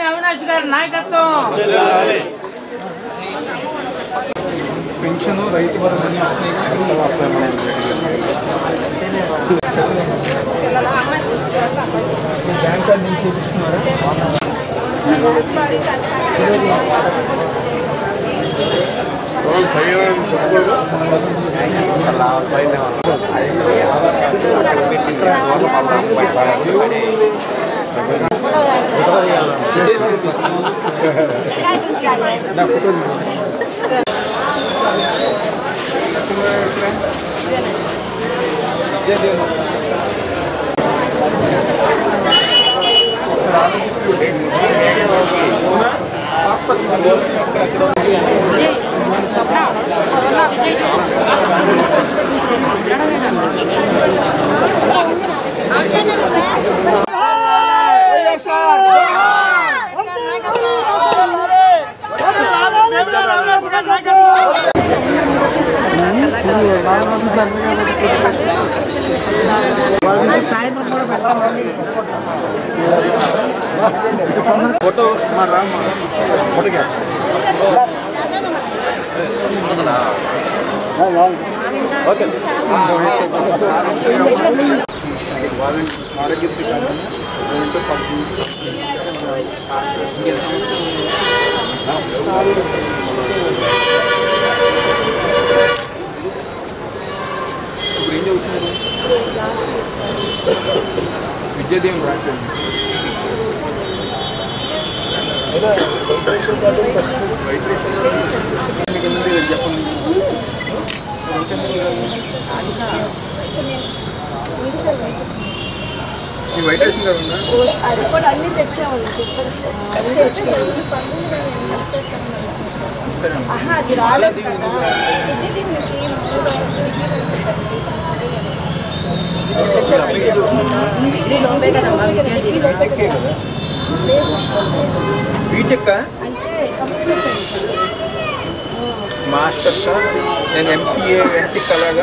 అవినాష్ గారి నాయకత్వం. Pension Rythu Bharosa bank card నుంచి చూపిస్తున్నారా? फोटो ओके ఆరోగ్యశ్రీ ఇప్పుడు ఏం చదువుతున్నారు? విద్యాదీవెన బ్రాంచ్ చెప్పండి. ఈ వైట్ రేషన్ కార్డు ఉందా? అది కూడా అన్ని తెచ్చామండి. అది రాలేదు. బీటెక్ మాస్టర్స్ నేను ఎంసీఏ ఎంటెక్ అలాగా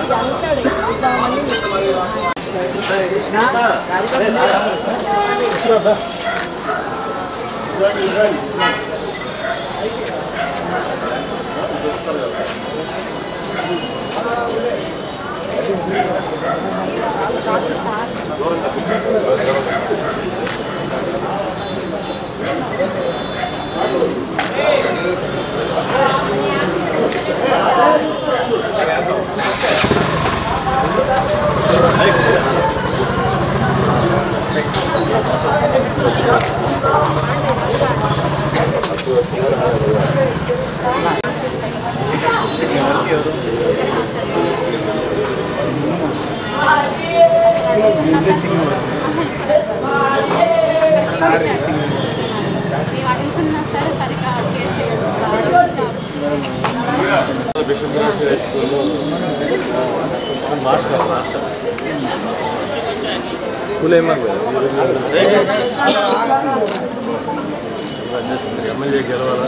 ఎమ్మెల్యే గెలవాలా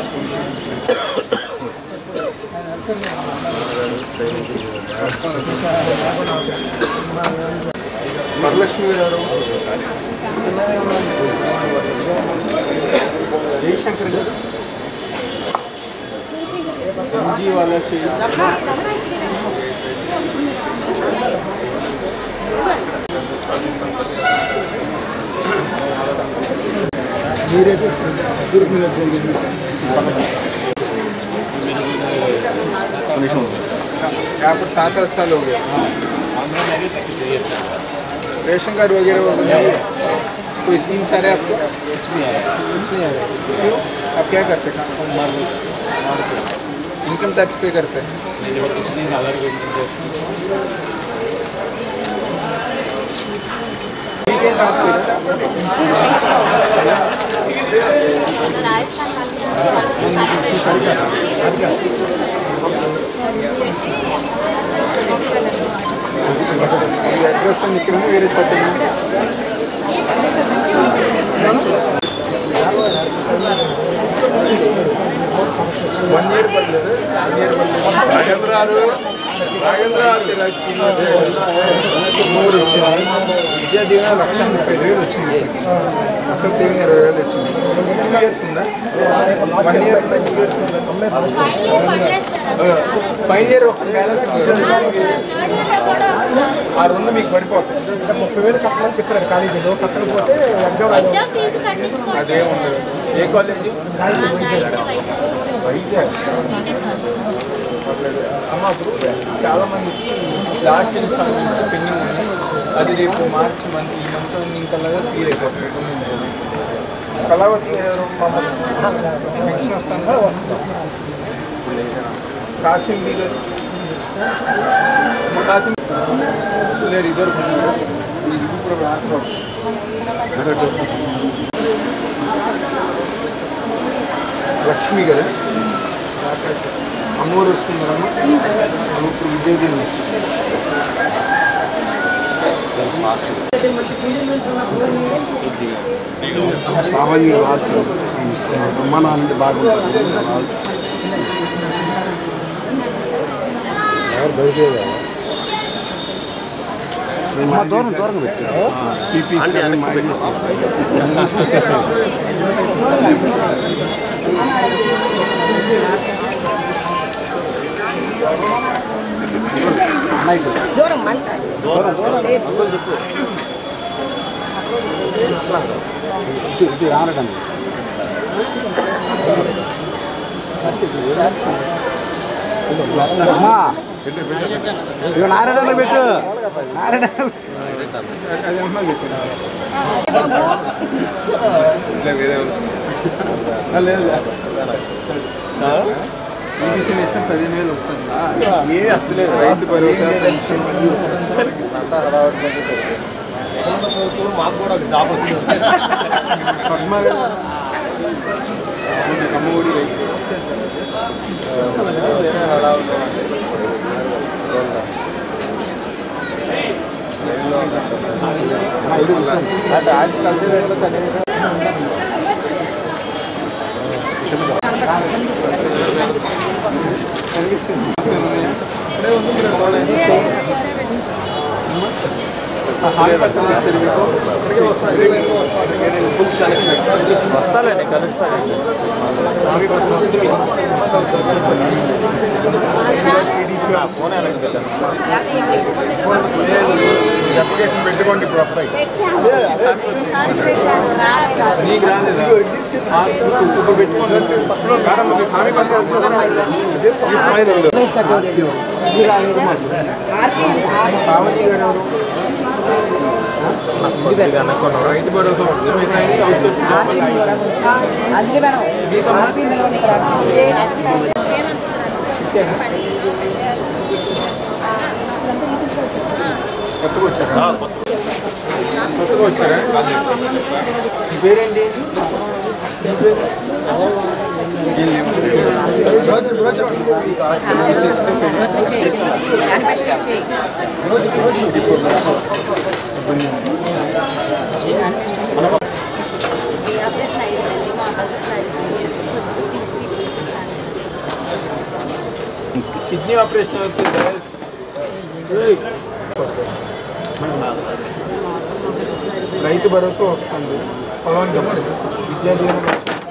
వరలక్ష్మి గారు జయశంకర్ గారు ఎంజీ వాళ్ళ यहाँ पर 7-8 साल हो गया। रेशन कार्ड वगैरह नहीं है, कोई स्कीम सारे आपको कुछ नहीं आया। क्यों? आप क्या करते हैं? इनकम टैक्स पे करते हैं? कुछ नहीं, एड्रेस निकल वेरे पता విద్యాదీవెన 1,30,000 వచ్చింది. అసలు దీవెన 20,000 వచ్చింది. 2 years ఫైనల్ ఇయర్ ఒక బ్యాలెన్స్ ఆ రెండు మీకు పడిపోతాయి. 30,000 కట్టాలని చెప్పారు కాలేజీలో. కట్టకపోతే అదే ఉండదు. ఏ కాలేజీ? వైజాగ్. అమ్మ ఇప్పుడు చాలా మందికి లాస్ట్ సెమిస్టర్ పెండింగ్ ఉంది. అది రేపు మార్చి మంత్ ఈ మంత్ ఇంకా క్లియర్ అయిపోతుంది. కళావతి పెన్షన్ వస్తాను కాసిం బి గారు కాసిం లేరు ఇద్దరు ఇప్పుడు లక్ష్మి కదా అమ్మోరు వస్తున్నారమ్మా. ఇప్పుడు విద్యార్థి సామాన్య రాజు బ్రహ్మానంద బాగుంటుంది. దూరం దూరం దూరం మంట రావడం అమ్మా ఇక నారాయణ పెట్టు. నారాయణ లేదు ఈబీసీ నేసిన 15,000 వస్తుందా? ఏది అసలు రైతు భరోసా పెన్షన్ మాకు కూడా జాబ్ వచ్చింది. పద్మ అమ్మఒడి వస్తానండి కలుస్తానండి. అప్లికేషన్ పెట్టుకోండి ఇప్పుడు వస్తాయి. నీకు రాలేదా? ఇప్పుడు పెట్టుకోండి. హామీ పత్రం రైతు భరోసా కొత్తగా వచ్చారా? పేరేంటి? కిడ్నీ ఆపరేషన్ అవుతుంది. రైతు భరోసా వస్తుంది. పవన్ విద్యా దీవెన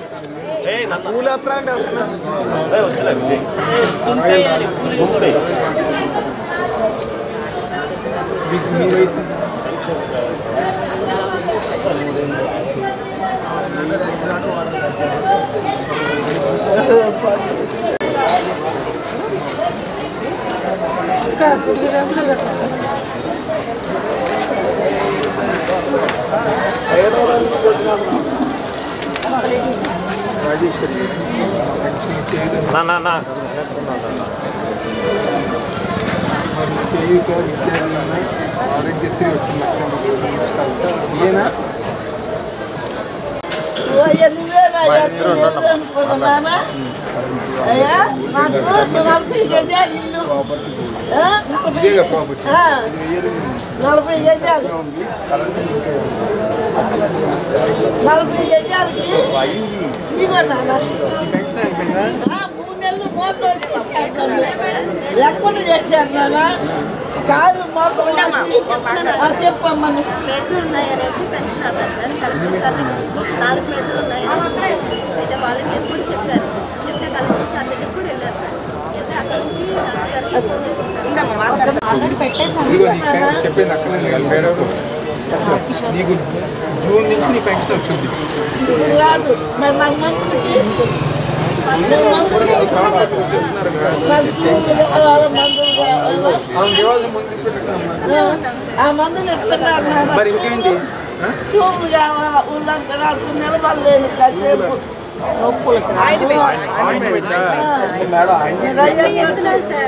ఆరోగ్యశ్రీ వచ్చింది. ఇదేనా ఇదేగా ప్రాపర్టీ 40 గజాలు 40 గజాలకి లెక్కలు చేశారు నాన్న. కాదు చెప్పమ్మా. మీటర్లు ఉన్నాయనేసి పెన్షన్ ఆపారు సార్. కలెక్టర్ సార్ దగ్గర 4 మీటర్లు ఉన్నాయని అయితే వాలంటీర్ కూడా చెప్పారు. చెప్తే కలెక్టర్ సార్ దగ్గర కూడా వెళ్ళారు సార్. వెళ్తే అక్కడ నుంచి డాక్టర్కి ఫోన్ చేశారు. ఇదిగో నీకు చెప్పింది అక్కడ వేరే నీకు జూన్ నుంచి నీ పెన్షన్ వచ్చింది. రాదు మరి నాకు మందులకి చెప్తున్నారు ఆ మందులు ఇస్తున్నారు. మరి ఇంకేంటి ట్యూబ్ కావాలా ఊళ్ళంతా నాకు నిలబడలేను కాసేపు నొప్పులకి ఇస్తున్నాను సార్.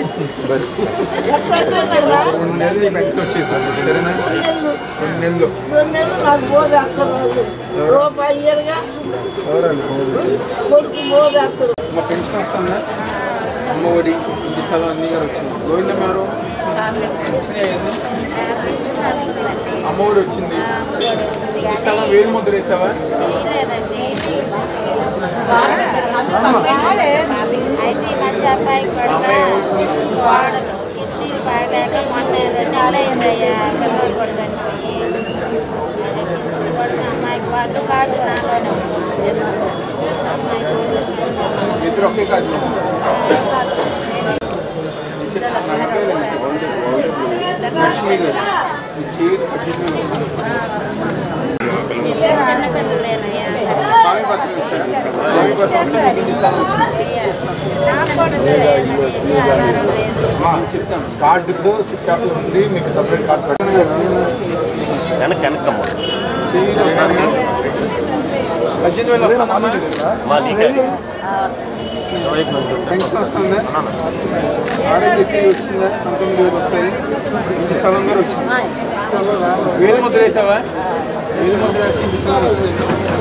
ఎక్కడ 2 నెలలు నీ పెన్షన్ వచ్చేసారు. సరేనా 2 నెలలు 2 నెలలు నాకు బోర్డు అక్కర్లేదు. రూపాయి ఇయర్గా కొడుకు బోర్డు అక్కరు. మా పెన్షన్ వస్తుందా? అమ్మ ఒడి ఇంటి స్థలం అన్నీ కూడా వచ్చింది. గోవిందమ్మ ఎవరు వచ్చినాయి? అమ్మ ఒడి వచ్చింది. ఇంటి స్థలం వేలు ముద్ర వేసావా? లేదండి. అయితే ఈ మధ్య అబ్బాయికి కూడా కిడ్నీలు బాగలేక మొన్న 2 నెలలు అయిందయ్యా. పిల్లలు కూడా చనిపోయి అమ్మాయికి వాళ్ళు కాదు నాలోనే ఇద్దరు ఒకే కాదు. లక్ష్మి గారు మీ చేతి పట్టించుకుని ఇద్దరు చిన్నపిల్లలేనయ్యా. స్వామి పత్రం ఇచ్చారు. స్వామి పత్రం నాకు కూడా లేదు, మరి ఆధారం లేదు. చెప్తాను. కార్డు సిక్కాపులు ఉంది, మీకు సపరేట్ కార్డు పెట్టాను. వెనకమ్మ 18,000 వస్తుందా? పెన్షన్ వస్తుందా? ఆరోగ్యశ్రీ వచ్చిందా? 19,000 వస్తాయి. ఇంటి స్థలం కూడా వచ్చింది. వేలు ముద్ర వేసావా? వేలు ముద్ర వేస్తే ఇంటి స్థలం వస్తుంది.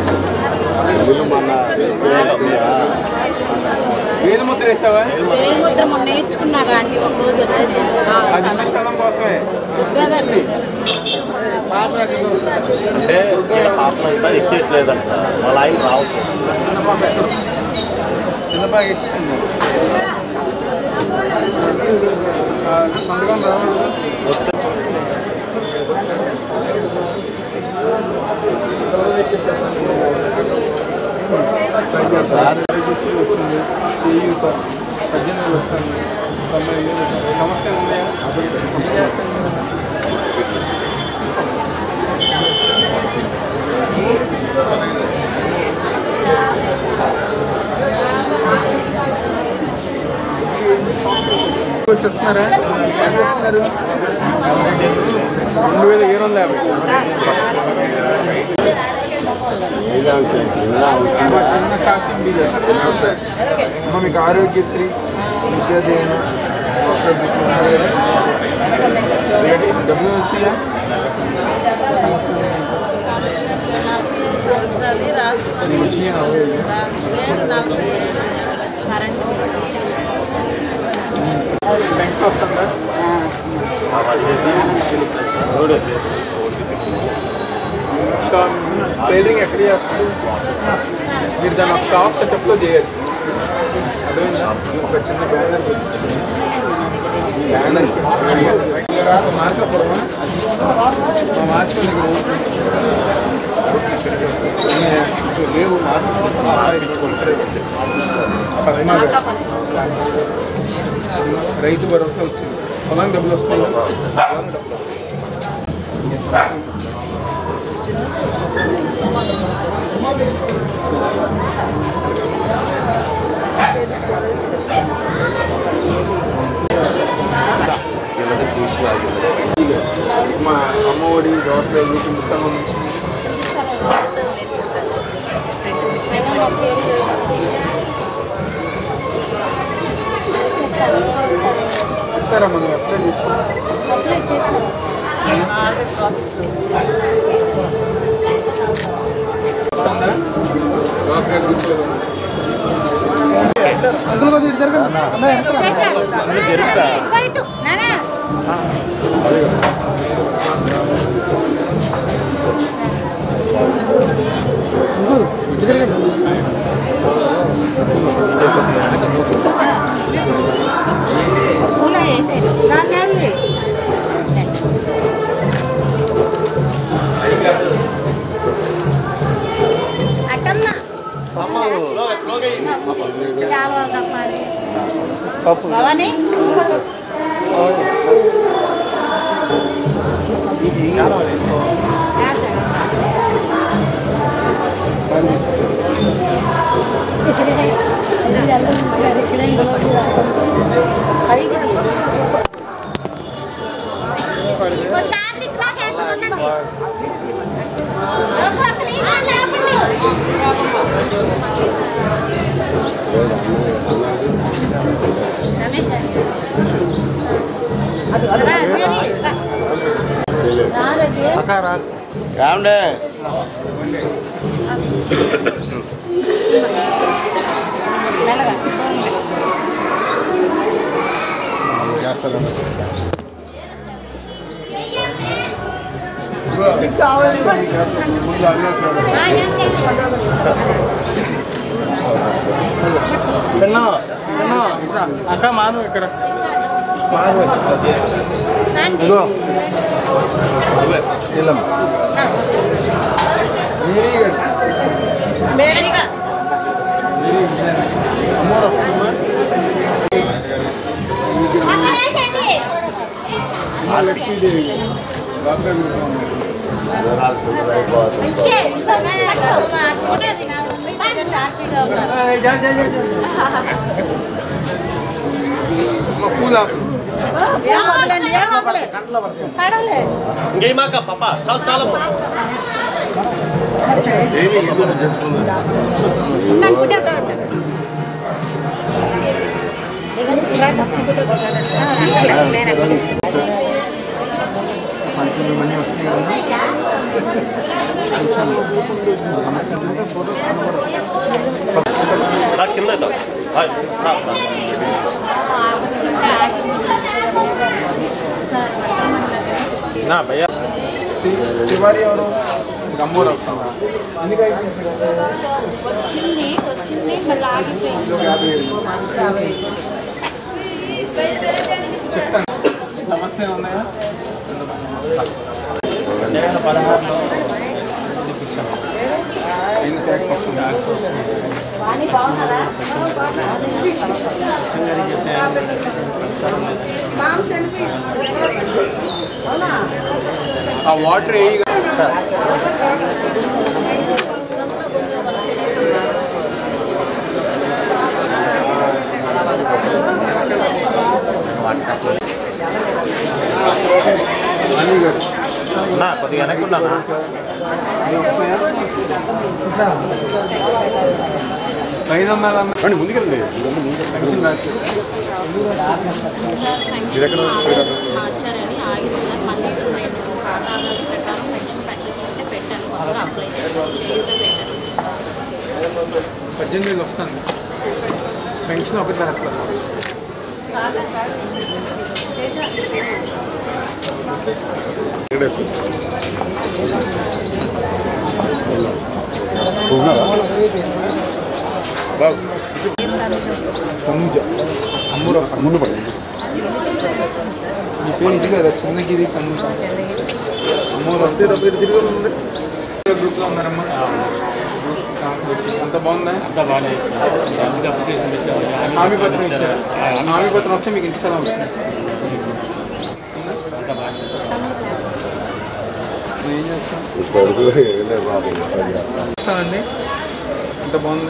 వేలు ముద్ర వేసావా? నేర్చుకున్నారా అండి ఒక రోజు వచ్చేది అది ఇంటి స్థలం కోసమే వచ్చింది. అంటే పాపం ఇంకా ఎక్కేట్లేదంట సార్. వాళ్ళ ఆయన రావచ్చు. చిన్నబాగా ఎక్కింది. పండుగ రావాలి. సార్ వచ్చింది. చేయూత 18,000 వస్తుంది. 90,000 సమస్య ఉన్నాయా? వచ్చేస్తున్నారా? ఎంత వస్తున్నారు? 2,750. చిన్న కాఫీ అమ్మ మీకు ఆరోగ్యశ్రీ విద్యాదీన డబ్బులు వచ్చినాయా? నీకు వచ్చినాయా? పెన్షన్ వస్తుందా? ట్రేడింగ్ ఎక్కడ చేస్తారు? మీరు దాన్ని ఒక షాప్ సెటప్లో చేయాలి. అదేవిధంగా ఒక చిన్న బ్యానర్ మార్చకూడమా? మా మార్చుకోండి. లేవు రైతు భరోసా వచ్చింది. పొలం డబ్బులు వస్తాయి. పొలం డబ్బులు మా అమ్మఒడి డాక్టర్ హిందుస్థానం నుంచి ఇస్తారా? మనం అప్లై చేసుకోవాలి. అట్టమ్మా అమ్మ చాలా కప్పాలి భవాని ఏమండే చేస్తారు అక్క మాను ఇక్కడ ఇదిగో ఇంకేమాక పాప చాలా చాలా కింద నా భయ్యా తివారి ఎవరు గమ్మూరు వస్తున్నా వచ్చింది మళ్ళీ ఆగిపోయింది చెప్తాను సమస్యలు ఉన్నాయా 2016లో ఆ వాటర్ ఏ కొద్దిగా వెనక్కున్నా ముందుకెళ్ళండి మార్చారని ఆగింది సార్ మళ్ళీ ఇప్పుడు నేను ఖాతాల ప్రకారం పెన్షన్ పెట్టించుంటే పెట్టాను బాగా అప్లై చేసి 18 వస్తాను పెన్షన్ ఒకటి రాస్తాను ముందు పడి నీ పేరు ఇది కదా చిన్నగిరి అమ్మూరు వస్తే తిరిగి గ్రూప్లో ఉన్నారమ్మా అంత బాగుందా అంతా బాగానే హామీ పత్రం ఇచ్చారు హామీ పత్రం వస్తే మీకు ఇస్తాను ఏం చేస్తానండి అంత బాగుంది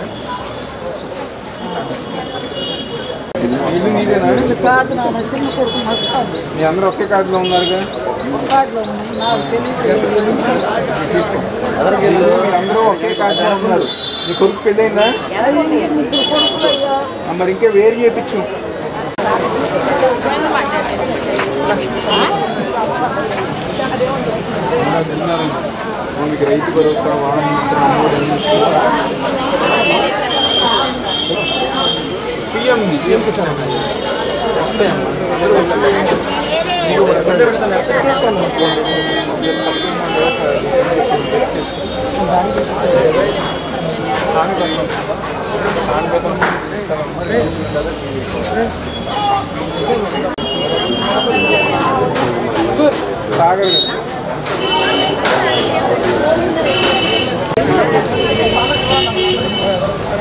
ఇల్లు నీదేనా మీ అందరూ ఒకే కార్డులో ఉన్నారుగా అందరూ ఒకే కార్డులో ఉన్నారు నీ కొడుకు పెళ్ళైందా మరి ఇంకా వేరు చేయించు మీకు రైతు భరోసా పిఎం కిసాన్ వస్తాయమ్మా సాగర్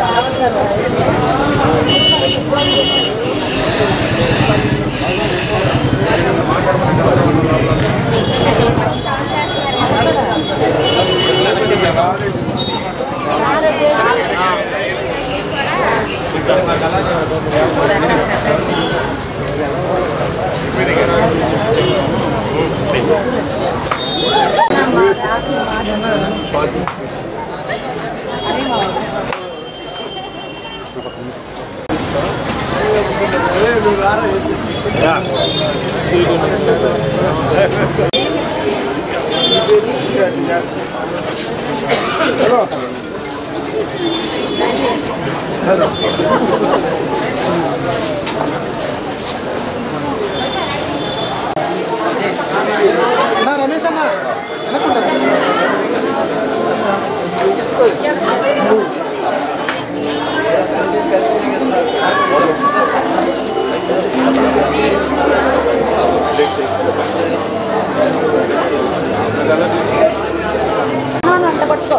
రమేష్ అన్న అంత పట్టుకో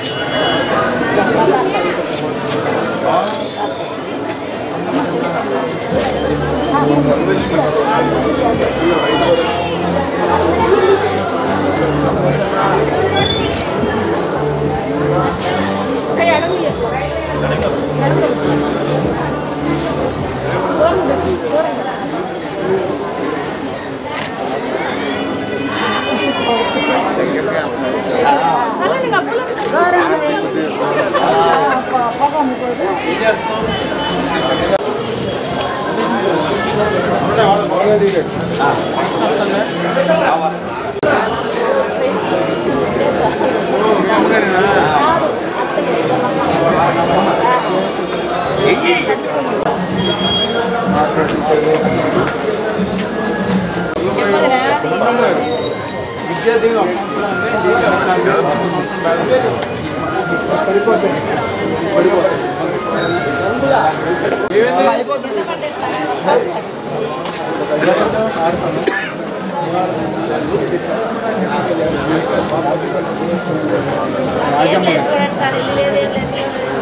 చూడండి సార్ ఇల్లు లేదు ఏం లేదు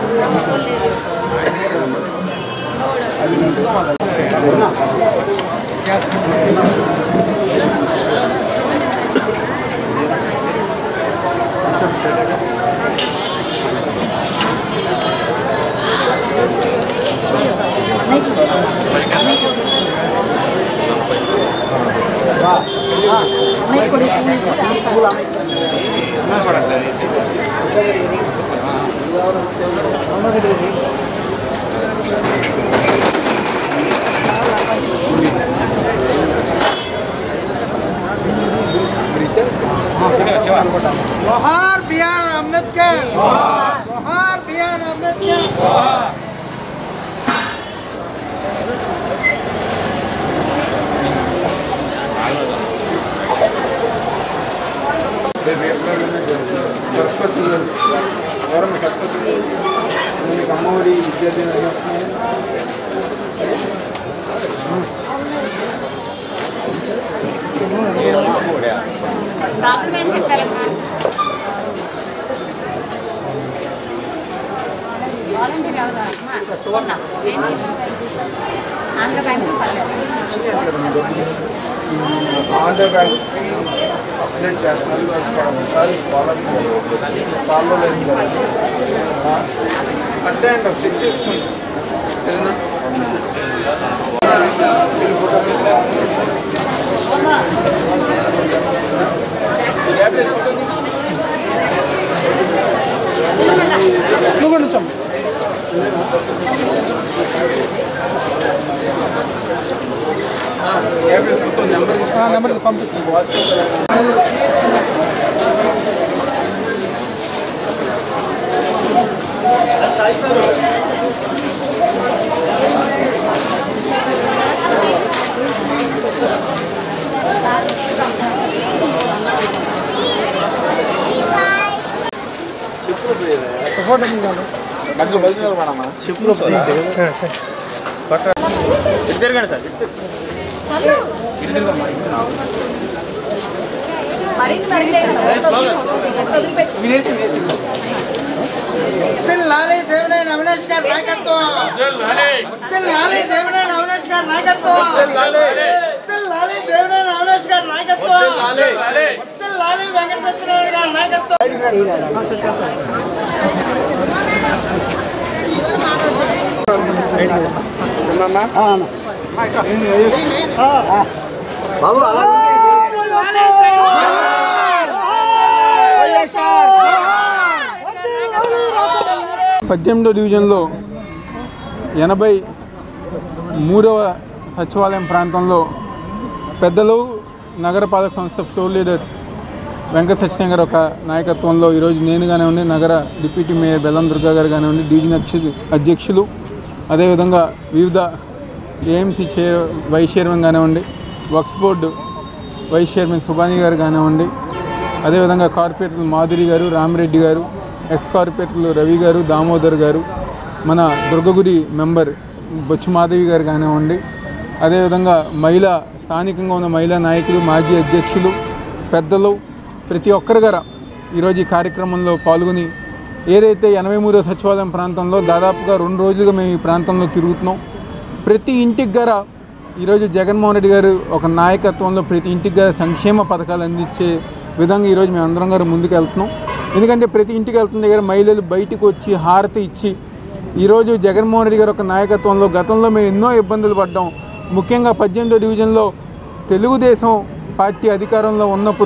जोहार बिहार अम्बेडकर जोहार बिहार अम्बेडकर सरस्वती गौरव सरस्वती अम्मवरी विद्यार्थी ప్రాబ్లం ఏం చెప్పారమ్మా వాలంటీర్ ఎవరా అమ్మా Suvarna Andhra bank Andhra bank update చేస్తున్నారు ఒకసారి ఫాలో లేదు అంటే అండి చెక్ చేసుకోండి నువ్వు నుంచం నెంబర్ పంపిస్తాను ఫోటో చెప్పులు తిరగండి సార్ మరి వర్ధిల్లాలి దేవినేని అవినాష్ గారి నాయకత్వం. వర్ధిల్లాలి దేవినేని అవినాష్ గారి నాయకత్వం. వర్ధిల్లాలి దేవినేని అవినాష్ గారి నాయకత్వం. వర్ధిల్లాలి వెంకట సత్యనారాయణ గారి నాయకత్వం. బాబు అలా 18వ డివిజన్లో 83వ సచివాలయం ప్రాంతంలో పెద్దలు నగరపాలక సంస్థ ఫ్లోర్ లీడర్ వెంకట సత్యనారాయణ గారు ఒక నాయకత్వంలో ఈరోజు నేను కానివ్వండి, నగర డిప్యూటీ మేయర్ బెల్లం దుర్గా గారు కానివ్వండి, డివిజన్ అధ్యక్షులు, అదేవిధంగా వివిధ ఏఎంసీ వైస్ చైర్మన్ కానివ్వండి, Waqf board vice chairman Subani గారు కానివ్వండి, అదేవిధంగా కార్పొరేటర్లు మాధురి గారు, రామిరెడ్డి గారు, ఎక్స్ కార్పొరేటర్లు రవి గారు, దామోదర్ గారు, మన దుర్గగుడి మెంబర్ బొచ్చు మాధవి గారు కానివ్వండి, అదేవిధంగా స్థానికంగా ఉన్న మహిళా నాయకులు, మాజీ అధ్యక్షులు, పెద్దలు, ప్రతి ఒక్కరి గారు ఈరోజు ఈ కార్యక్రమంలో పాల్గొని ఏదైతే 83వ సచివాలయం ప్రాంతంలో దాదాపుగా 2 రోజులుగా మేము ఈ ప్రాంతంలో తిరుగుతున్నాం. ప్రతి ఇంటికి గారా ఈరోజు జగన్మోహన్ రెడ్డి గారు ఒక నాయకత్వంలో ప్రతి ఇంటికి గారు సంక్షేమ పథకాలు అందించే విధంగా ఈరోజు మేము అందరం గారు ముందుకు వెళ్తున్నాం. ఎందుకంటే ప్రతి ఇంటికి వెళ్తున్న దగ్గర మహిళలు బయటకు వచ్చి హారతి ఇచ్చి ఈరోజు జగన్మోహన్ రెడ్డి గారు ఒక నాయకత్వంలో గతంలో మేము ఎన్నో ఇబ్బందులు పడ్డాం. ముఖ్యంగా 18వ డివిజన్లో తెలుగుదేశం పార్టీ అధికారంలో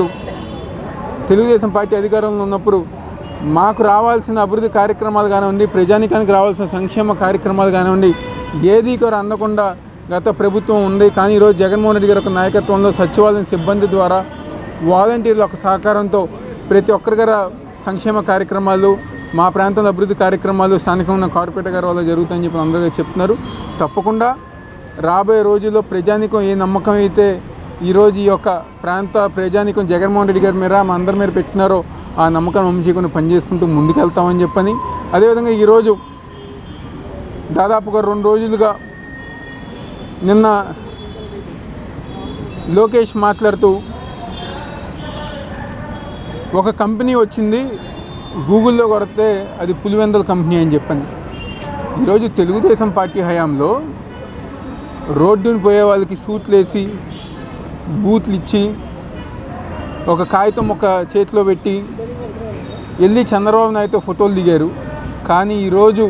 ఉన్నప్పుడు మాకు రావాల్సిన అభివృద్ధి కార్యక్రమాలు కానివ్వండి, ప్రజానికానికి రావాల్సిన సంక్షేమ కార్యక్రమాలు కానివ్వండి, ఏది కూడా అందకుండా గత ప్రభుత్వం ఉంది. కానీ ఈరోజు జగన్మోహన్ రెడ్డి గారి ఒక నాయకత్వంలో సచివాలయం సిబ్బంది ద్వారా వాలంటీర్ల ఒక సహకారంతో ప్రతి ఒక్కరి గారు సంక్షేమ కార్యక్రమాలు, మా ప్రాంతంలో అభివృద్ధి కార్యక్రమాలు స్థానికంగా ఉన్న కార్పొరేటర్ గారి వల్ల జరుగుతాయని చెప్పి అందరూ చెప్తున్నారు. తప్పకుండా రాబోయే రోజుల్లో ప్రజానికం ఏ నమ్మకం అయితే ఈరోజు ఈ యొక్క ప్రాంత ప్రజానికం జగన్మోహన్ రెడ్డి గారి మీద మా అందరి మీద పెట్టినారో ఆ నమ్మకాన్ని వంశీకొని పనిచేసుకుంటూ ముందుకెళ్తామని చెప్పని, అదేవిధంగా ఈరోజు దాదాపుగా 2 రోజులుగా నిన్న లోకేష్ మాట్లాడుతూ ఒక కంపెనీ వచ్చింది, గూగుల్లో కొడితే అది పులివెందల కంపెనీ అని చెప్పని. ఈరోజు తెలుగుదేశం పార్టీ హయాంలో రోడ్డుని పోయే వాళ్ళకి సూట్లు వేసి బూత్లు ఇచ్చి ఒక కాగితం ఒక చేతిలో పెట్టి వెళ్ళి చంద్రబాబు నాయుడుతో ఫోటోలు దిగారు. కానీ ఈరోజు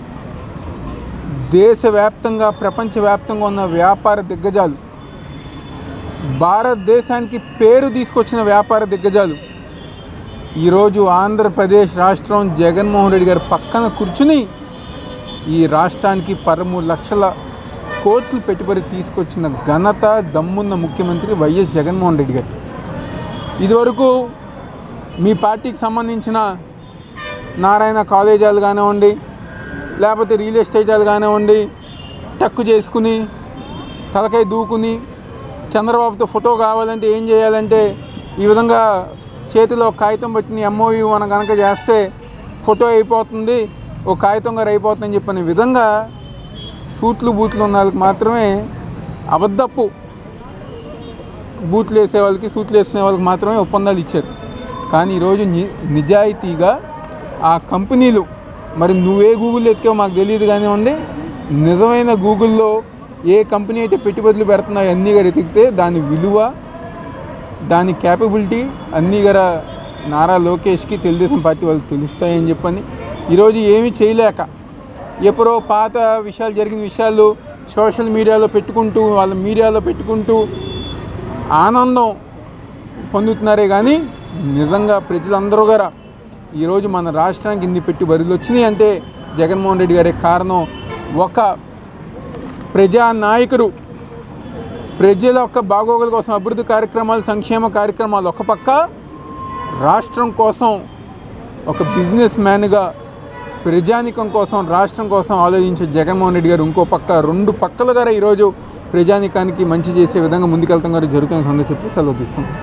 దేశవ్యాప్తంగా ప్రపంచవ్యాప్తంగా ఉన్న వ్యాపార దిగ్గజాలు, భారతదేశానికి పేరు తీసుకొచ్చిన వ్యాపార దిగ్గజాలు ఈరోజు ఆంధ్రప్రదేశ్ రాష్ట్రం జగన్మోహన్ రెడ్డి గారి పక్కన కూర్చుని ఈ రాష్ట్రానికి 13 లక్షల కోట్లు పెట్టుబడి తీసుకొచ్చిన ఘనత దమ్మున్న ముఖ్యమంత్రి వైఎస్ జగన్మోహన్ రెడ్డి గారు. ఇదివరకు మీ పార్టీకి సంబంధించిన నారాయణ కాలేజీలు కానివ్వండి, లేకపోతే రియల్ ఎస్టేటాలు కానివ్వండి, టక్కు చేసుకుని తలకాయ దూకుని చంద్రబాబుతో ఫోటో కావాలంటే ఏం చేయాలంటే ఈ విధంగా చేతిలో కాగితం పెట్టిన ఎంఓయూ మనం కనుక చేస్తే ఫోటో అయిపోతుంది, ఓ కాగితం గారు అయిపోతుందని చెప్పిన విధంగా సూట్లు బూట్లు ఉన్న వాళ్ళకి మాత్రమే అబద్ధపు బూట్లు వేసే వాళ్ళకి, సూట్లు వేసుకునే వాళ్ళకి మాత్రమే ఒప్పందాలు ఇచ్చారు. కానీ ఈరోజు నిజాయితీగా ఆ కంపెనీలు, మరి నువ్వే గూగుల్ ఎత్తికావో మాకు తెలియదు కానివ్వండి, నిజమైన గూగుల్లో ఏ కంపెనీ అయితే పెట్టుబడులు పెడుతున్నాయో అన్నీ గారు ఎతికితే దాని విలువ, దాని క్యాపబిలిటీ అన్నీ గారు నారా లోకేష్కి తెలుగుదేశం పార్టీ వాళ్ళు తెలుస్తాయని చెప్పని ఈరోజు ఏమీ చేయలేక ఎప్పుడో పాత విషయాలు జరిగిన విషయాలు సోషల్ మీడియాలో పెట్టుకుంటూ వాళ్ళ మీడియాలో పెట్టుకుంటూ ఆనందం పొందుతున్నారే కానీ నిజంగా ప్రజలందరూ గారు ఈరోజు మన రాష్ట్రానికి ఇన్ని పెట్టుబడులు వచ్చినాయి అంటే జగన్మోహన్ రెడ్డి గారే కారణం. ఒక ప్రజానాయకుడు ప్రజల యొక్క బాగోగుల కోసం అభివృద్ధి కార్యక్రమాలు, సంక్షేమ కార్యక్రమాలు ఒక పక్క, రాష్ట్రం కోసం ఒక బిజినెస్ మ్యాన్గా ప్రజానికం కోసం, రాష్ట్రం కోసం ఆలోచించే జగన్మోహన్ రెడ్డి గారు ఇంకో పక్క, 2 పక్కలుగా ఈరోజు ప్రజానికానికి మంచి చేసే విధంగా ముందుకెళ్తాం గారు జరుగుతున్న సందర్భం చెప్పి సెలవు తీసుకుంటాం.